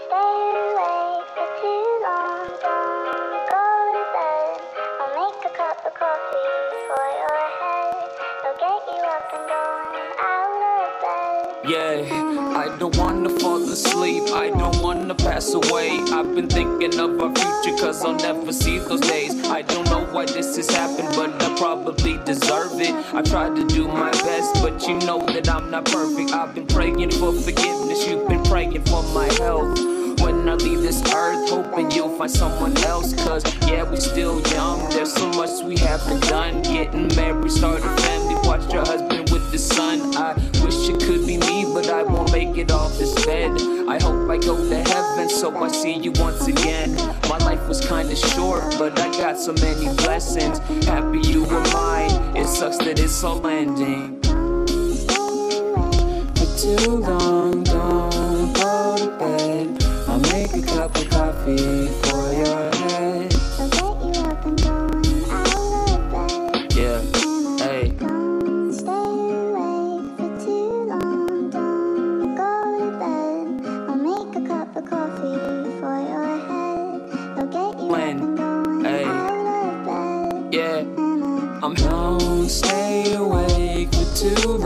awake for too long, don't go to bed. I'll make a cup of coffee for your head. I'll get you up and going out of bed. Yeah, I don't wanna fall asleep, I don't wanna pass away. I've been thinking of our future cause I'll never see those days. I don't know why this has happened, but I probably deserve it. I try to do my best, but you know that I'm not perfect. I've been praying for forgiveness, you've been praying for my health. When I leave this earth, hoping you'll find someone else. Cause yeah, we still young, there's so much we haven't done. Getting married, start a family, watch your husband with the son. I wish it could be me, but I won't make it off this bed. I hope I go to heaven, so I see you once again. My life was kinda short, but I got so many blessings. Happy you were mine, it sucks that it's all ending. For too long, don't go to bed. I'll make a cup of coffee for your head. I'll get you up and going out of bed. Yeah, hey. Don't stay awake for too long, don't go to bed. I'll make a cup of coffee for your head. I'll get you up and going out of bed. Yeah, don't stay awake for too